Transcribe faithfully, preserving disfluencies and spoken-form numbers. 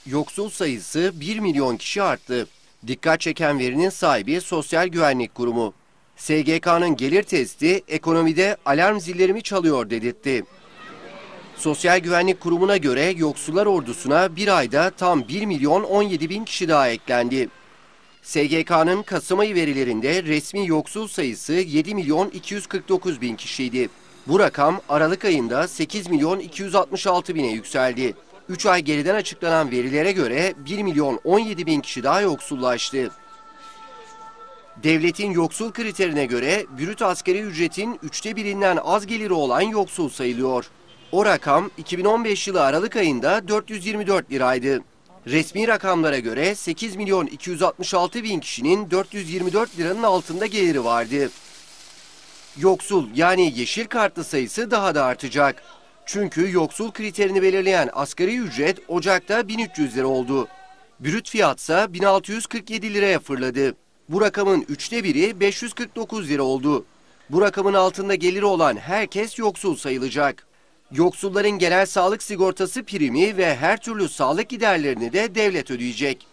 Yoksul sayısı bir milyon kişi arttı. Dikkat çeken verinin sahibi Sosyal Güvenlik Kurumu. S G K'nın gelir testi ekonomide alarm zillerimi çalıyor dedirtti. Sosyal Güvenlik Kurumu'na göre yoksullar ordusuna bir ayda tam bir milyon on yedi bin kişi daha eklendi. S G K'nın Kasım ayı verilerinde resmi yoksul sayısı yedi milyon iki yüz kırk dokuz bin kişiydi. Bu rakam Aralık ayında sekiz milyon iki yüz altmış altı bine yükseldi. üç ay geriden açıklanan verilere göre bir milyon on yedi bin kişi daha yoksullaştı. Devletin yoksul kriterine göre brüt asgari ücretin üçte birinden az geliri olan yoksul sayılıyor. O rakam iki bin on beş yılı Aralık ayında dört yüz yirmi dört liraydı. Resmi rakamlara göre sekiz milyon iki yüz altmış altı bin kişinin dört yüz yirmi dört liranın altında geliri vardı. Yoksul yani yeşil kartlı sayısı daha da artacak. Çünkü yoksul kriterini belirleyen asgari ücret Ocak'ta bin üç yüz lira oldu. Brüt fiyatsa bin altı yüz kırk yedi liraya fırladı. Bu rakamın üçte biri beş yüz kırk dokuz lira oldu. Bu rakamın altında geliri olan herkes yoksul sayılacak. Yoksulların genel sağlık sigortası primi ve her türlü sağlık giderlerini de devlet ödeyecek.